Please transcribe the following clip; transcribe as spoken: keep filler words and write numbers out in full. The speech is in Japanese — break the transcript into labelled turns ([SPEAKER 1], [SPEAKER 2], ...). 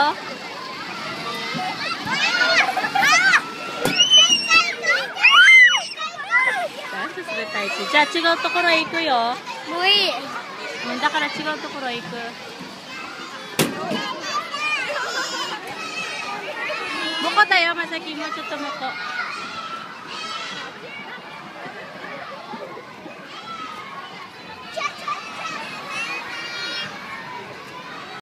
[SPEAKER 1] 滑った位置。じゃあ違うところへ行くよ。
[SPEAKER 2] もういい。
[SPEAKER 1] うん、だから違うところへ行く。もこだよ、まさき。もうちょっともこ。